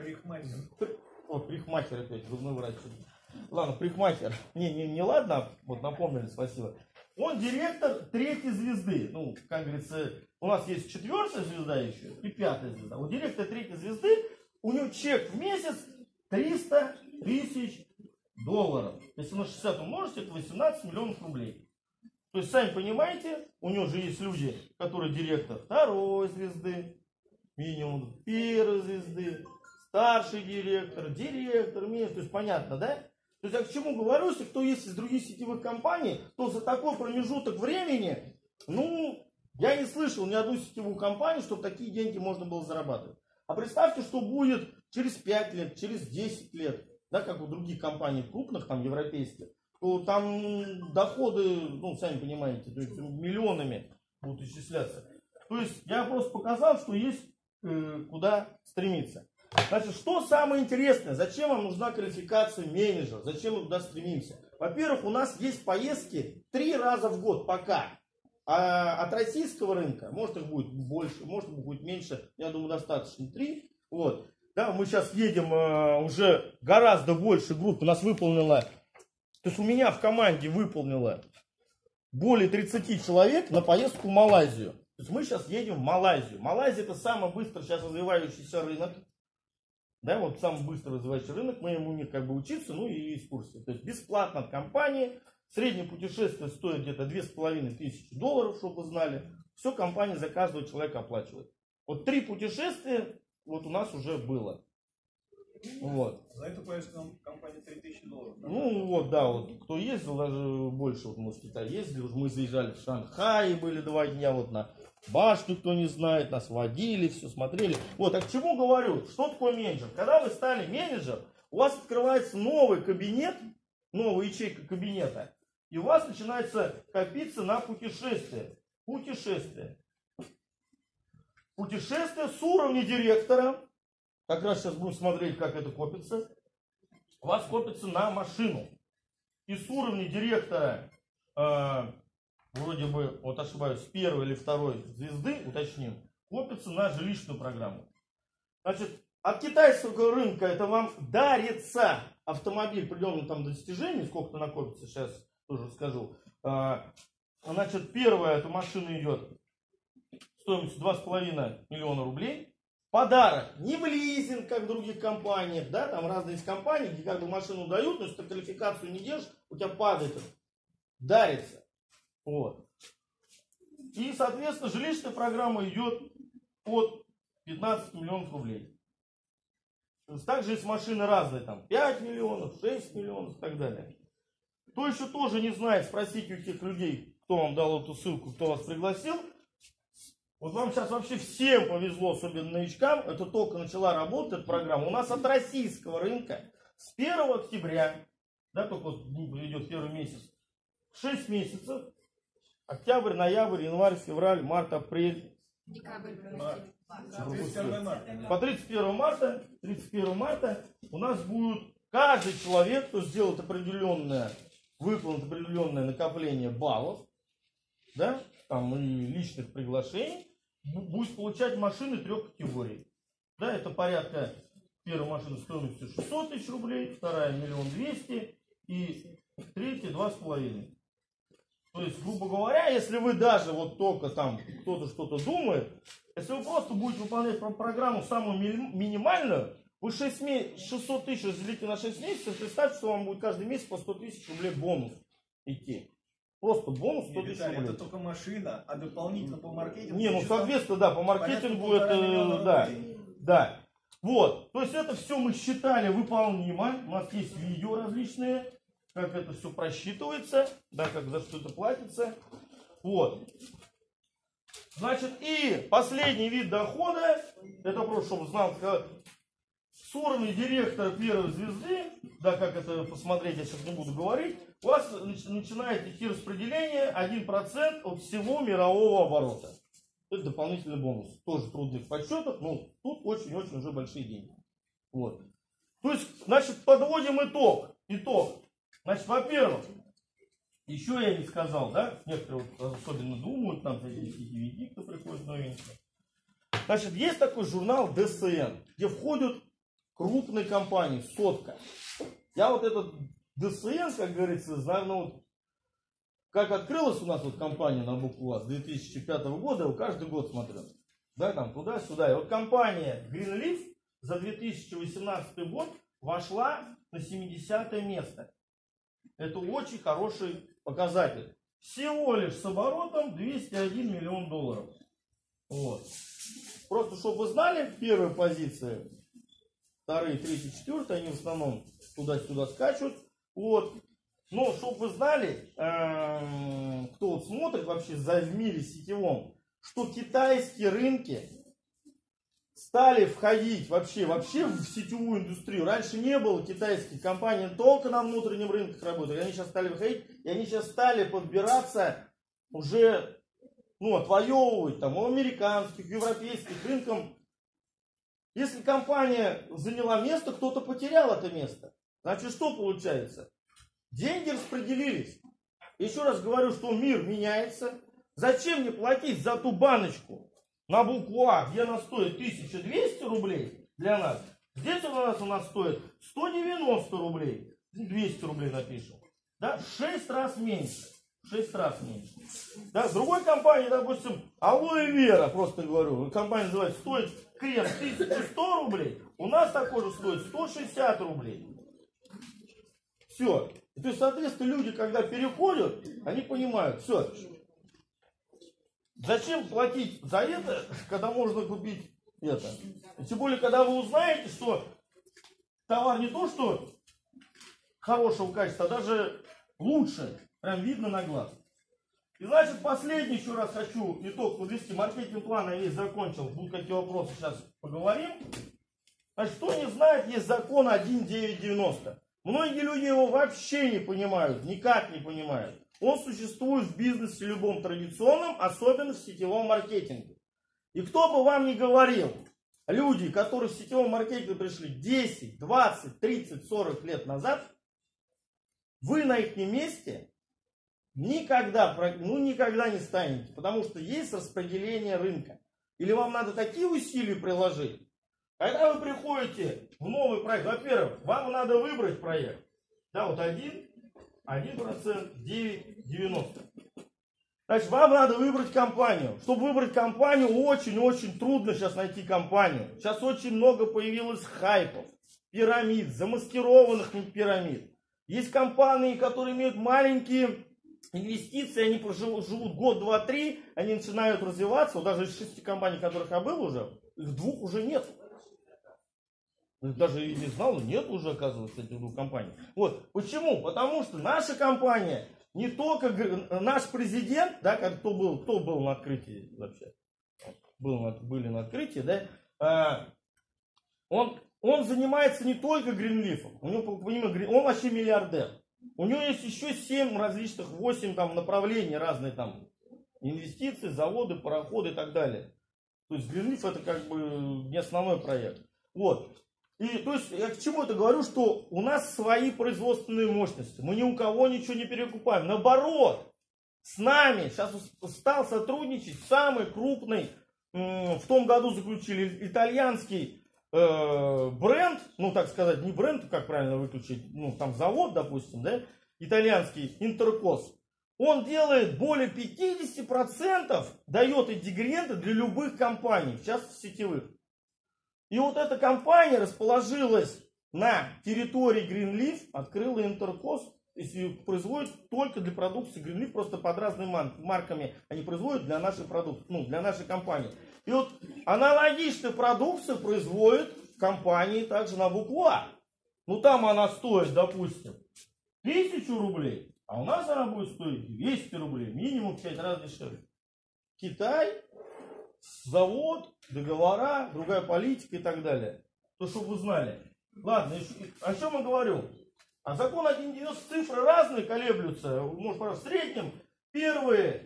Парикмахер опять, зубной врач. Ладно, парикмахер. Не ладно, вот напомнили, спасибо. Он директор 3-й звезды. Ну, как говорится, у нас есть 4-я звезда еще и 5-я звезда. Вот директор 3-й звезды, у него чек в месяц 300 тысяч долларов. Если на 60 умножить, это 18 миллионов рублей. То есть, сами понимаете, у него же есть люди, которые директор 2-й звезды, минимум 1-й звезды, старший директор, минимум. То есть, понятно, да? То есть, я к чему говорю, если кто есть из других сетевых компаний, то за такой промежуток времени, я не слышал ни одну сетевую компанию, чтобы такие деньги можно было зарабатывать. А представьте, что будет через 5 лет, через 10 лет, да, как у других компаний крупных, там, европейских, то там доходы, сами понимаете, то есть миллионами будут исчисляться. То есть я просто показал, что есть куда стремиться. Значит, что самое интересное, зачем вам нужна квалификация менеджера, зачем мы туда стремимся? Во-первых, у нас есть поездки 3 раза в год пока. А от российского рынка, может их будет больше, может их будет меньше, я думаю, достаточно 3. Вот. Да, мы сейчас едем уже гораздо больше групп, у нас выполнила, то есть у меня в команде выполнило более 30 человек на поездку в Малайзию. То есть мы сейчас едем в Малайзию. Малайзия — это самый быстро сейчас развивающийся рынок. Да, вот самый быстро развивающийся рынок, мы ему как бы учиться, и экскурсии. То есть бесплатно от компании. Среднее путешествие стоит где-то $2500, чтобы вы знали. Все компания за каждого человека оплачивает. Вот 3 путешествия вот у нас уже было. Вот. За эту поездку нам компания $3000. Да? Вот кто ездил, даже больше, вот мы в Китай ездили, мы заезжали в Шанхай, были 2 дня, вот на башню, кто не знает, нас водили, все смотрели. Вот, а к чему говорю, что такое менеджер? Когда вы стали менеджер, у вас открывается новый кабинет, новая ячейка кабинета, и у вас начинается копиться на путешествие. Путешествие с уровня директора. Как раз сейчас будем смотреть, как это копится. У вас копится на машину. И с уровня директора вроде бы, вот ошибаюсь, с первой или второй звезды, уточним, копится на жилищную программу. Значит, от китайского рынка это вам дарится автомобиль при определенном там достижении, сколько-то накопится, сейчас тоже скажу. Значит, первая эта машина идет стоимостью 2,5 миллиона рублей. Подарок не в лизинг, как в других компаниях, да, там разные есть компании, где как бы машину дают, но если ты квалификацию не держишь, у тебя падает, дарится. Вот. И, соответственно, жилищная программа идет от 15 миллионов рублей. Также есть машины разные, там 5 миллионов, 6 миллионов и так далее. Кто еще тоже не знает, спросите у тех людей, кто вам дал эту ссылку, кто вас пригласил. Вот вам сейчас вообще всем повезло, особенно новичкам, это только начала работать эта программа. У нас от российского рынка с 1 октября, да, только вот идет первый месяц, 6 месяцев, октябрь, ноябрь, январь, февраль, март, апрель. Декабрь. По 31 марта у нас будет каждый человек, кто сделает выполнит определенное накопление баллов, да, там и личных приглашений, будет получать машины 3 категорий. Да, это порядка, первая машина стоимостью 600 тысяч рублей, вторая 1 200 000 и третья 2,5. То есть, грубо говоря, если вы даже вот только там кто-то что-то думает, если вы просто будете выполнять программу самую минимальную, вы 600 тысяч разделите на 6 месяцев, представьте, что вам будет каждый месяц по 100 тысяч рублей бонус идти. Просто бонус 100 тысяч рублей. Это только машина, а дополнительно по маркетингу? Не, ну соответственно, да, по маркетингу это, да. Вот, то есть это все мы считали выполнимо. У нас есть видео различные, как это все просчитывается, да, как за что это платится. Вот. Значит, и последний вид дохода, это просто, чтобы знал, сорный директор первой звезды, да, как это посмотреть, я сейчас не буду говорить, у вас начинает идти распределение 1% от всего мирового оборота. Это дополнительный бонус. Тоже трудных подсчетов, но тут очень-очень уже большие деньги. Вот. То есть, значит, подводим итог. Значит, во-первых, еще я не сказал, да, некоторые вот особенно думают, там такие DVD, кто приходит новенькие. Значит, есть такой журнал ДСН, где входят крупные компании, сотка. Я вот этот ДСН, как говорится, знаю, ну вот, как открылась у нас вот компания на букву А с 2005 года, я каждый год смотрю. Да, там туда-сюда. И вот компания Greenleaf за 2018 год вошла на 70-е место. Это очень хороший показатель. Всего лишь с оборотом 201 миллион долларов. Вот. Просто, чтобы вы знали, первая позиция, вторые, третьи, четвертые, они в основном туда-сюда скачут. Вот. Но, чтобы вы знали, кто вот смотрит вообще в мире сетевом, что китайские рынки стали входить вообще в сетевую индустрию. Раньше не было китайских компаний, только на внутреннем рынке работали. Они сейчас стали выходить, и они сейчас стали подбираться уже, ну, отвоевывать там у американских, европейских рынков. Если компания заняла место, кто-то потерял это место. Значит, что получается? Деньги распределились. Еще раз говорю, что мир меняется. Зачем мне платить за ту баночку на букву А, где она стоит 1200 рублей для нас? Здесь у нас стоит 190 рублей. 200 рублей напишем. Да? 6 раз меньше. 6 раз меньше. Да? В другой компании, допустим, Алоэ Вера, просто говорю, компания называется, стоит крем 1100 рублей. У нас такой же стоит 160 рублей. Все. То есть, соответственно, люди, когда переходят, они понимают, все. Зачем платить за это, когда можно купить это? И тем более, когда вы узнаете, что товар не то, что хорошего качества, а даже лучше. Прям видно на глаз. И значит, последний еще раз хочу итог подвести. Маркетинг-план я весь закончил. Будут какие вопросы, сейчас поговорим. Значит, кто не знает, есть закон 1990. Многие люди его вообще не понимают, никак не понимают. Он существует в бизнесе любом традиционном, особенно в сетевом маркетинге. И кто бы вам ни говорил, люди, которые в сетевом маркетинге пришли 10, 20, 30, 40 лет назад, вы на их месте Никогда, никогда не станете, потому что есть распределение рынка. Или вам надо такие усилия приложить. Когда вы приходите в новый проект, во-первых, вам надо выбрать проект. Да, вот 1%, 9%, 90%. Значит, вам надо выбрать компанию. Чтобы выбрать компанию, очень-очень трудно сейчас найти компанию. Сейчас очень много появилось хайпов, пирамид, замаскированных пирамид. Есть компании, которые имеют маленькие инвестиции, они живут год, два, три, они начинают развиваться. Вот даже из 6 компаний, которых я был уже, их 2 уже нет. Даже и не знал, нет уже, оказывается, этих 2 компаний. Вот. Почему? Потому что наша компания, не только наш президент, да, кто был на открытии вообще, были на открытии, да, он занимается не только Гринлифом, он вообще миллиардер. У него есть еще 7 различных, 8 там направлений, разные там инвестиции, заводы, пароходы и так далее. То есть Гринлиф это как бы не основной проект. Вот. И то есть я к чему это говорю, что у нас свои производственные мощности. Мы ни у кого ничего не перекупаем. Наоборот, с нами сейчас стал сотрудничать самый крупный, в том году заключили итальянский бренд, ну так сказать, не бренд, как правильно выключить, ну там завод, допустим, да, итальянский Интеркос. Он делает более 50%, дает ингредиенты для любых компаний, в частности сетевых. И вот эта компания расположилась на территории Greenleaf, открыла Интеркос, и производит только для продукции Greenleaf, просто под разными марками они производят для нашей продукции, ну, для нашей компании. И вот аналогичную продукцию производит компании также на букву А. Ну там она стоит, допустим, 1000 рублей, а у нас она будет стоить 200 рублей, минимум в 5 раз дешевле. Китай, завод, договора, другая политика и так далее. То, чтобы вы знали. Ладно, о чем я говорю? А закон 1.90, цифры разные колеблются. Может, в среднем первые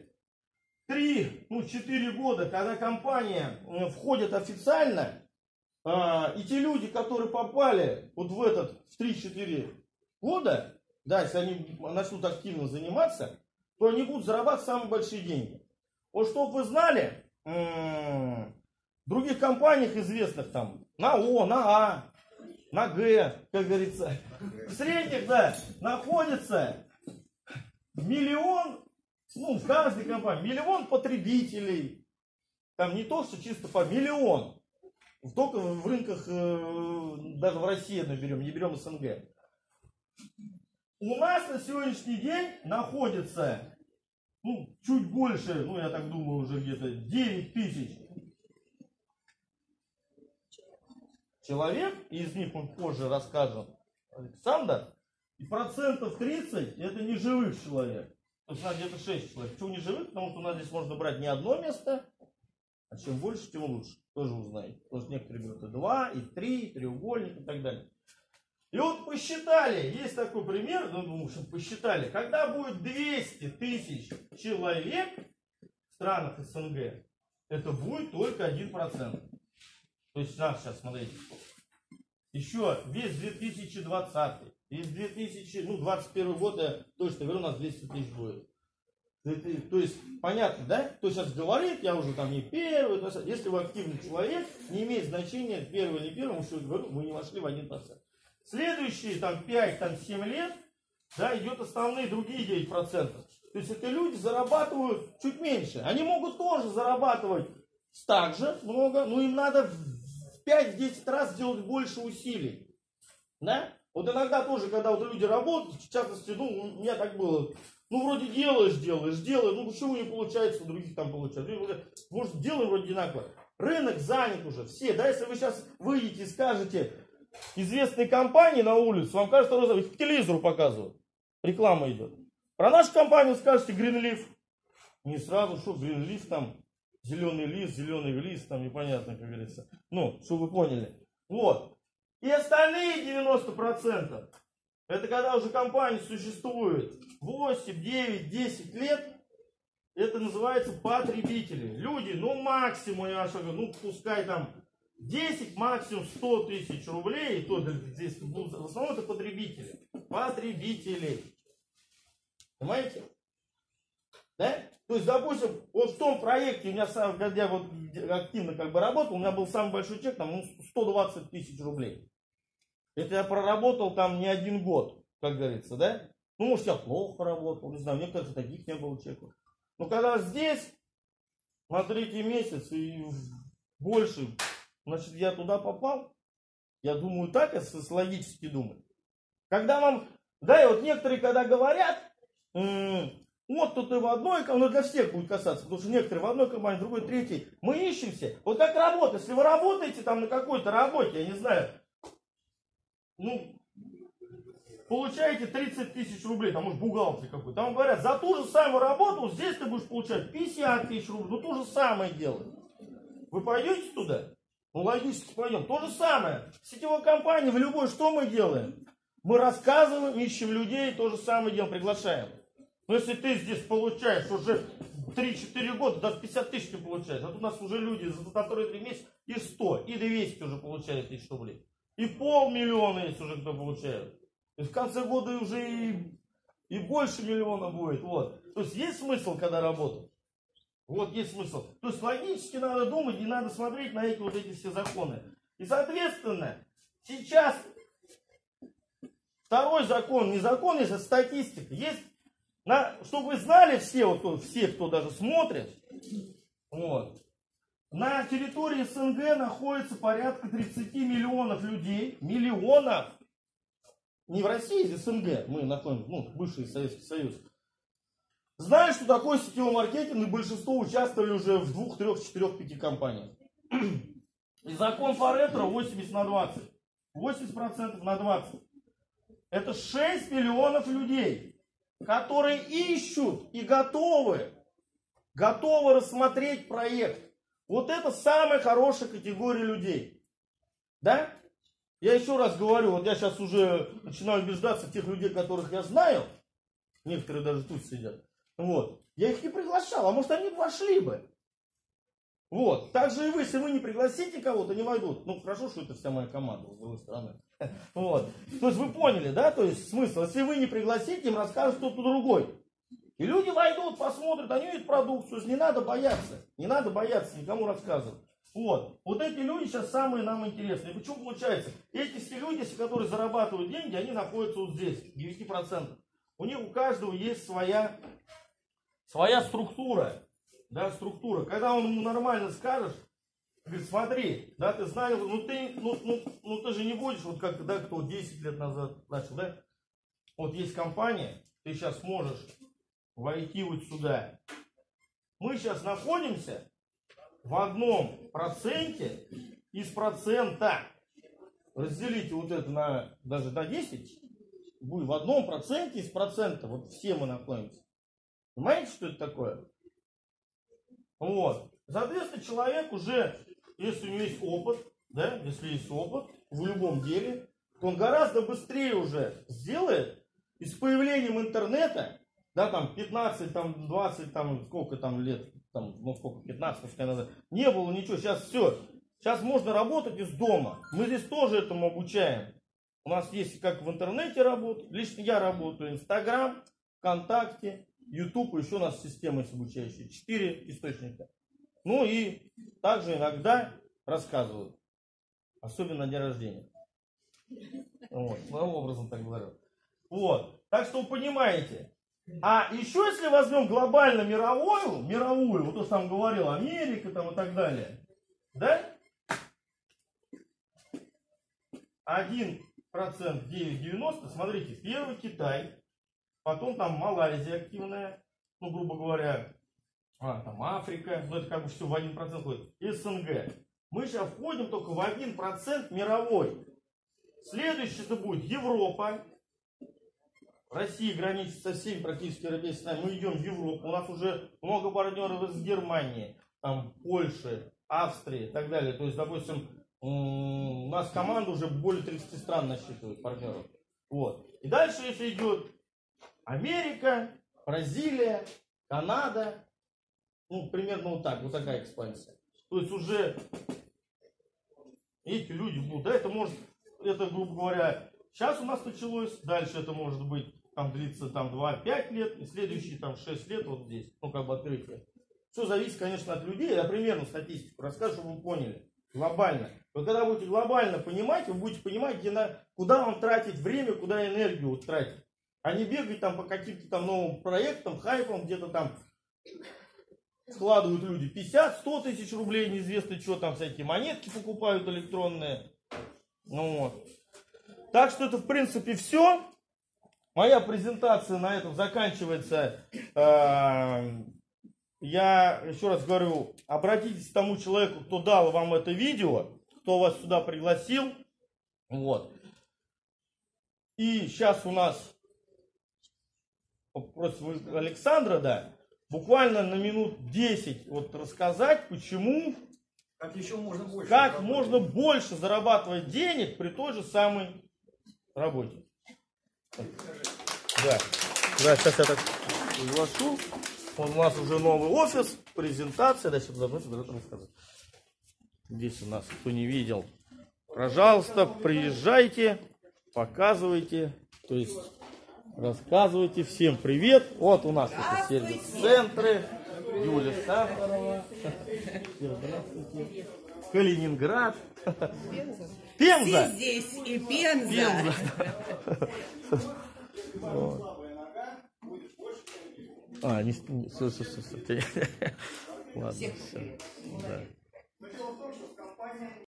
3-4 года, когда компания входит официально, и те люди, которые попали вот в 3-4 года, да, если они начнут активно заниматься, то они будут зарабатывать самые большие деньги. Вот чтобы вы знали, в других компаниях известных там, на О, на А, на Г, как говорится, в средних, да, находится 1 миллион, ну, в каждой компании, 1 миллион потребителей. Там не то, что чисто по миллион. Только в рынках, даже в России наберем, не берем СНГ. У нас на сегодняшний день находится, ну, чуть больше, ну, я так думаю, уже где-то 9000 человек, и из них он позже расскажет Александр, и 30% это не живых человек. То есть у нас где-то 6 человек. Почему не живых? Потому что у нас здесь можно брать не одно место, а чем больше, тем лучше. Тоже узнаете. Потому что некоторые берут и 2, и 3, и треугольник и так далее. И вот посчитали, есть такой пример, ну, в общем, посчитали, когда будет 200 тысяч человек в странах СНГ, это будет только 1%. То есть нас сейчас, смотрите, еще весь 2020, весь 2021 год, я точно говорю, у нас 200 тысяч будет. То есть, понятно, да? Кто сейчас говорит, я уже там не первый, если вы активный человек, не имеет значения, первый или не первый, потому что говорю, вы не вошли в 1%. Следующие там 5-7 лет, да, идет основные другие 9%. То есть это люди зарабатывают чуть меньше. Они могут тоже зарабатывать так же много, но им надо в 5-10 раз делать больше усилий. Да? Вот иногда тоже, когда вот люди работают, в частности, ну, у меня так было, ну, вроде делаешь, ну, почему не получается, у других там получается. Может, делаем вроде одинаково. Рынок занят уже, все, да, если вы сейчас выйдете и скажете известной компании на улицу, вам кажется, их по телевизору показывают, реклама идет. Про нашу компанию скажете Greenleaf, не сразу, что Greenleaf там, зеленый лист, там непонятно, как говорится. Ну, чтобы вы поняли. Вот. И остальные 90%, это когда уже компания существует 8, 9, 10 лет, это называется потребители. Люди, ну максимум, я говорю, ну пускай там 10, максимум 100 тысяч рублей, и то здесь в основном это потребители. Потребители. Понимаете? Да? То есть, допустим, вот в том проекте, у меня сам, когда я вот активно как бы работал, у меня был самый большой чек, там, 120 тысяч рублей. Это я проработал там не 1 год, как говорится, да? Ну, может, я плохо работал, не знаю, мне кажется, таких не было чеков. Но когда здесь, на 3-й месяц и больше, значит, я туда попал, я думаю так, если логически думать. Когда вам, да, и вот некоторые, когда говорят, вот тут и в одной компании, ну для всех будет касаться, потому что некоторые в одной компании, в другой, третьей, мы ищемся. Вот как работа, если вы работаете там на какой-то работе, я не знаю, ну, получаете 30 тысяч рублей, там может бухгалтер какой-то, там говорят, за ту же самую работу здесь ты будешь получать 50 тысяч рублей, ну то же самое делать. Вы пойдете туда? Ну логически пойдем. То же самое. В сетевой компании, в любой, что мы делаем? Мы рассказываем, ищем людей, то же самое делаем, приглашаем. Но если ты здесь получаешь уже 3-4 года, даже 50 тысяч ты получаешь, а тут у нас уже люди за 2-3 месяца и 100, и 200 уже получают тысяч рублей. И 500 000 есть уже кто получает. И в конце года уже и больше миллиона будет. Вот. То есть есть смысл, когда работать? Вот есть смысл. То есть логически надо думать, не надо смотреть на эти вот эти все законы. И соответственно, сейчас второй закон, не закон, есть, а статистика. Есть, чтобы вы знали все, вот, все, кто даже смотрит, вот, на территории СНГ находится порядка 30 миллионов людей. Миллионов! Не в России, а в СНГ мы находимся, ну, бывший Советский Союз. Знаешь, что такое сетевой маркетинг, и большинство участвовали уже в 2, 3, 4, 5 компаниях. И закон Парето 80/20. 80% на 20. Это 6 миллионов людей, которые ищут и готовы рассмотреть проект. Вот это самая хорошая категория людей. Да? Я еще раз говорю, вот я сейчас уже начинаю убеждаться в тех людей, которых я знаю. Некоторые даже тут сидят. Вот. Я их не приглашал, а может они вошли бы. Вот. Так же и вы, если вы не пригласите кого-то, не войдут. Ну, хорошо, что это вся моя команда, с другой стороны. Вот. То есть вы поняли, да, то есть смысл. Если вы не пригласите, им расскажет кто-то другой. И люди войдут, посмотрят, они видят продукцию. Не надо бояться. Не надо бояться никому рассказывать. Вот. Вот эти люди сейчас самые нам интересные. Почему получается? Эти все люди, которые зарабатывают деньги, они находятся вот здесь, 9%. У них у каждого есть своя структура. Да, структура. Когда он ему нормально скажешь, говорит, смотри, да, ты знаешь, ну ты же не будешь, вот как, да, кто 10 лет назад начал, да? Вот есть компания, ты сейчас можешь войти вот сюда. Мы сейчас находимся в 1% из процента. Разделите вот это на, даже на 10, будет в 1% из процента. Вот все мы находимся. Понимаете, что это такое? Вот. Соответственно, человек уже, если у него есть опыт, да, если есть опыт в любом деле, то он гораздо быстрее уже сделает. И с появлением интернета, да, там 15, там 20, там сколько там лет, там, ну сколько, 15, пускай надо, не было ничего, сейчас все. Сейчас можно работать из дома. Мы здесь тоже этому обучаем. У нас есть как в интернете работать, лично я работаю, Инстаграм, ВКонтакте, YouTube, еще у нас система есть обучающая, 4 источника. Ну и также иногда рассказывают, особенно на день рождения. Вот, таким образом так говорю. Вот, так что вы понимаете. А еще если возьмем глобально мировую, вот то, что там говорил, Америка там и так далее, да? 1% 9,90, смотрите, первый Китай, потом там Малайзия активная, ну, грубо говоря, там Африка, ну, это как бы все в 1% ходит, и СНГ. Мы сейчас входим только в 1% мировой. Следующий это будет Европа. Россия граничит со всеми практически европейскими странами. Мы идем в Европу. У нас уже много партнеров из Германии, там, Польши, Австрии и так далее. То есть, допустим, у нас команда уже более 30 стран насчитывает партнеров. Вот. И дальше, если идет Америка, Бразилия, Канада, ну, примерно вот так, вот такая экспансия. То есть уже эти люди будут, да, это может, это, грубо говоря, сейчас у нас началось, дальше это может быть там длится там 2-5 лет, и следующие там 6 лет вот здесь, ну как бы открытие. Все зависит, конечно, от людей. Я примерно статистику расскажу, чтобы вы поняли. Глобально. Вы когда будете глобально понимать, вы будете понимать, куда вам тратить время, куда энергию вот тратить. А не бегать там по каким-то там новым проектам, хайпам, где-то там складывают люди 50-100 тысяч рублей, неизвестно что там, всякие монетки покупают электронные. Ну вот. Так что это в принципе все. Моя презентация на этом заканчивается. Я еще раз говорю, обратитесь к тому человеку, кто дал вам это видео, кто вас сюда пригласил. Вот. И сейчас у нас просим Александра, да, буквально на минут 10 вот рассказать, почему, как можно больше зарабатывать денег при той же самой работе. Да, сейчас я так приглашу. Вот у нас уже новый офис, презентация. Да, сейчас забыть рассказать. Здесь у нас, кто не видел, пожалуйста, приезжайте, показывайте, то есть рассказывайте. Всем привет. Вот у нас это сервис-центры. Юля Сахарова. Здравствуйте. Калининград. Пенза. Все здесь и Пенза. Ладно, все. Да.